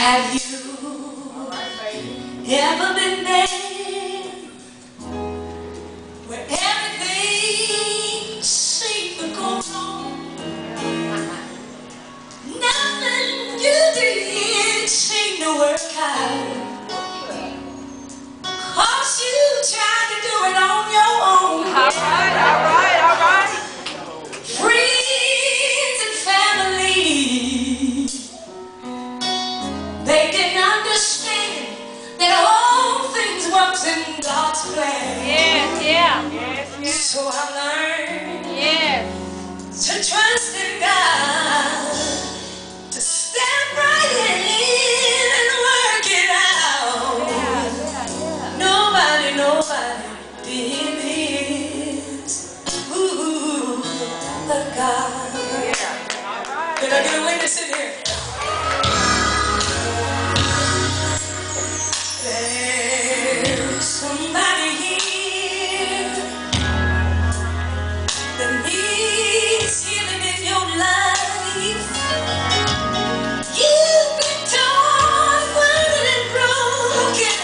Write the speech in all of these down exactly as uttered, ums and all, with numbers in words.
Have you ever been there where everything seemed to go wrong? Nothing you did seemed to work out, 'cause you tried to do it on your own. All right, all right, all right. Friends and family, they didn't understand that all things works in God's plan. Yes, yeah. Yes, yes. So I learned Yes. to trust in God, to step right in and work it out. Yeah, yeah, yeah. Nobody, nobody did this. Ooh, but God. Yeah. All right. Can I get a witness in here? There's somebody here that needs healing in your life. You've been torn, wounded, and broken.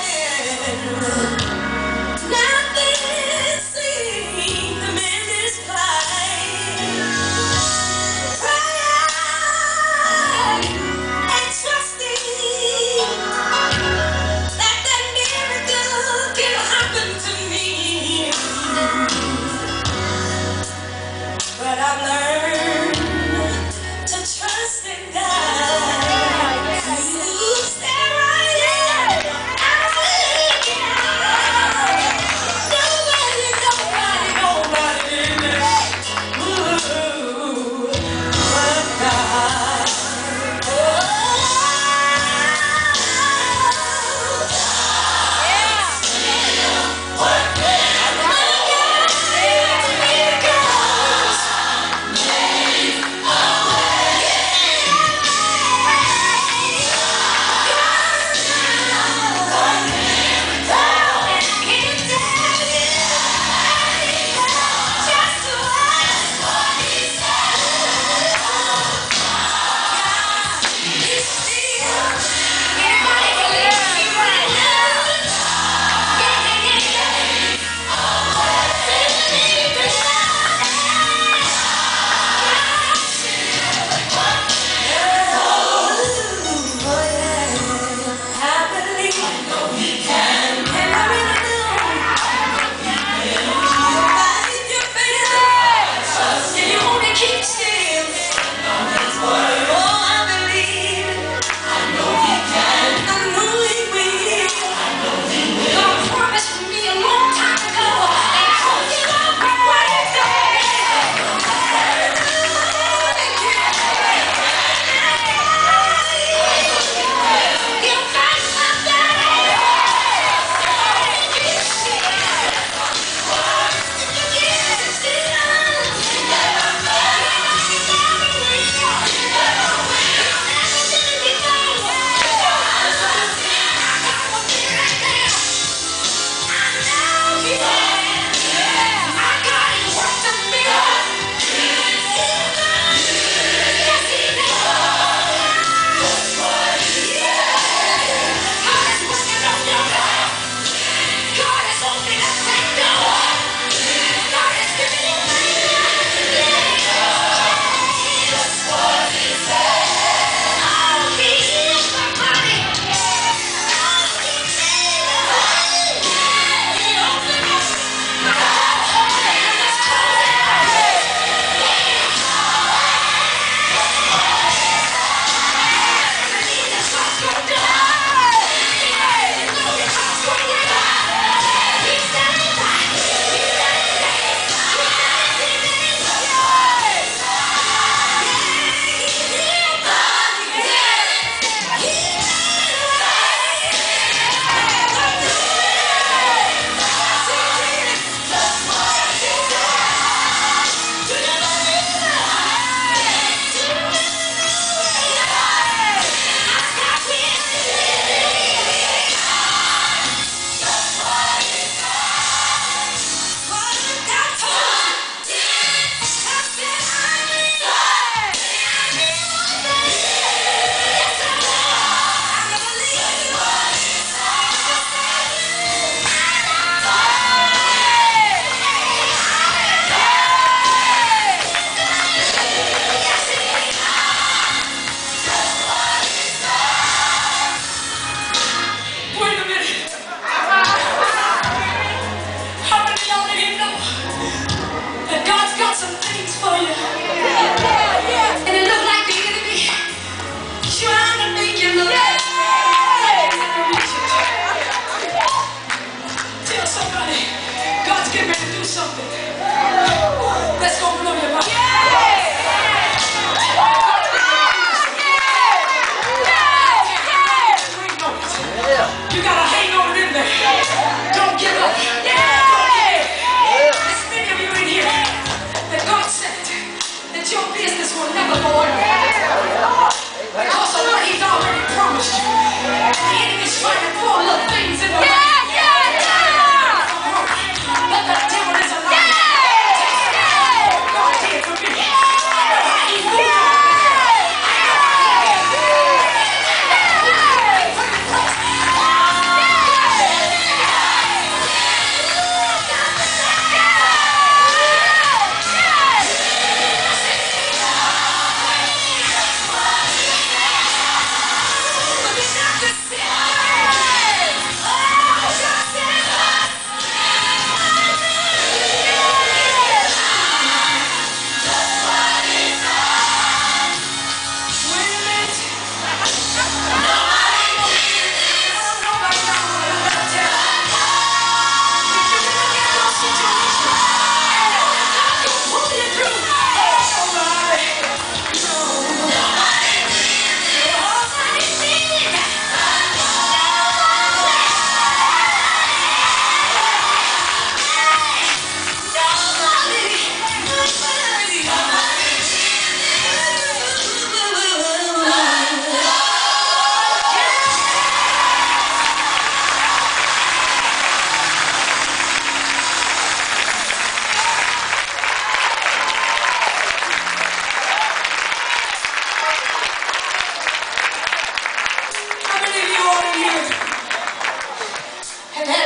Nothing seems to mend this plight. Cry out.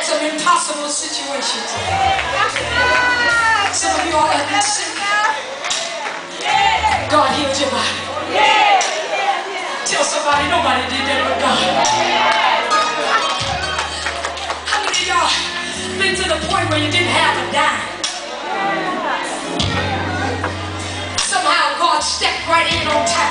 some impossible situations. Some of you all have been sick. God healed your body. Tell somebody nobody did that but God. How many of y'all been to the point where you didn't have a dime? Somehow God stepped right in on time.